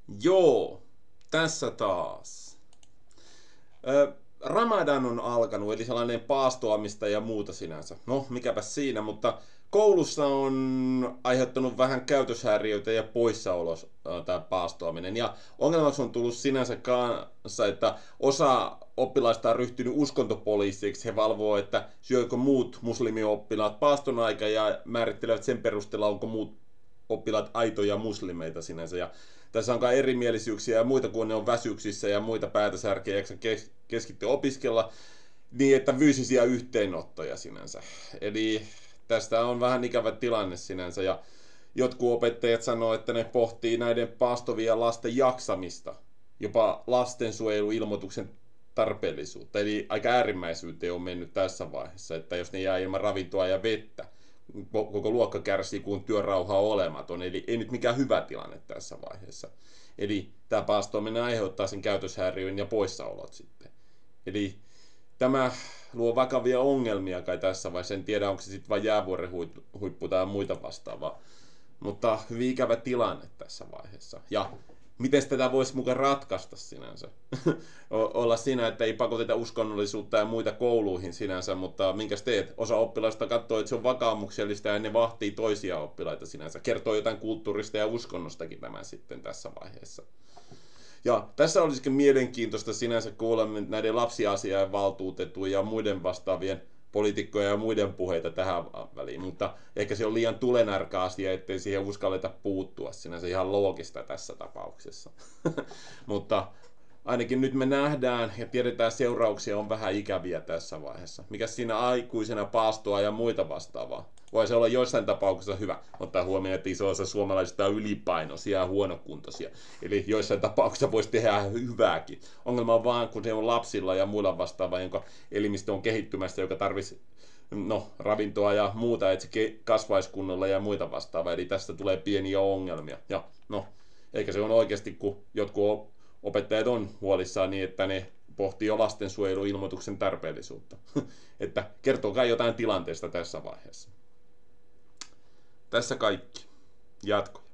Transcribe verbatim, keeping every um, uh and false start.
Joo, tässä taas. Ö, Ramadan on alkanut, eli sellainen paastoamista ja muuta sinänsä. No, mikäpä siinä, mutta koulussa on aiheuttanut vähän käytöshäiriöitä ja poissaolos tämä paastoaminen. Ja ongelmaksi on tullut sinänsä kanssa, että osa oppilaista on ryhtynyt uskontopoliisiksi. He valvoo, että syökö muut muslimioppilaat paaston aika ja määrittelevät sen perusteella, onko muut oppilaat aitoja muslimeita sinänsä. Ja tässä onkaan erimielisyyksiä ja muita, kun ne on väsyksissä ja muita päätösärkejä, eikä kes- keskittyä opiskella, niin että fyysisiä yhteenottoja sinänsä. Eli tästä on vähän ikävä tilanne sinänsä, ja jotkut opettajat sanoo, että ne pohtii näiden paastovia lasten jaksamista, jopa lastensuojeluilmoituksen tarpeellisuutta. Eli aika äärimmäisyyteen on mennyt tässä vaiheessa, että jos ne jää ilman ravintoa ja vettä, koko luokka kärsii, kun työrauha on olematon. Eli ei nyt mikään hyvä tilanne tässä vaiheessa. Eli tämä paastoaminen aiheuttaa sen käytöshäiriön ja poissaolot sitten. Eli tämä luo vakavia ongelmia kai tässä vaiheessa. En tiedä, onko se sitten vain jäävuoren huippu tai muita vastaavaa. Mutta hyvin ikävä tilanne tässä vaiheessa. Ja miten tätä voisi mukaan ratkaista sinänsä? Olla siinä, että ei pakoteta uskonnollisuutta ja muita kouluihin sinänsä, mutta minkäs teet? Osa oppilaista katsoo, että se on vakaumuksellista ja ne vahtii toisia oppilaita sinänsä. Kertoo jotain kulttuurista ja uskonnostakin tämän sitten tässä vaiheessa. Ja tässä olisikin mielenkiintoista sinänsä kuulla näiden lapsiasiain valtuutettujen ja muiden vastaavien poliitikkoja ja muiden puheita tähän väliin, mutta ehkä se on liian tulenärkä asia, ettei siihen uskalleta puuttua sinänsä ihan loogista tässä tapauksessa. Mutta ainakin nyt me nähdään ja tiedetään, seurauksia on vähän ikäviä tässä vaiheessa. Mikä siinä aikuisena paastoa ja muita vastaavaa? Voi se olla joissain tapauksissa hyvä, ottaa huomioon, että iso osa suomalaisista on ylipainoisia ja huonokuntoisia. Eli joissain tapauksissa voisi tehdä hyvääkin. Ongelma on vaan, kun se on lapsilla ja muilla vastaavaa, jonka elimistö on kehittymässä, joka tarvitsisi no, ravintoa ja muuta, että se kasvaisi kunnolla ja muita vastaavaa. Eli tästä tulee pieniä ongelmia. Ja no, eikä se on oikeasti, kun jotkut opettajat on huolissaan niin, että ne pohtii jo lastensuojeluilmoituksen tarpeellisuutta. Että kertokaa jotain tilanteesta tässä vaiheessa. Tässä kaikki. Jatko.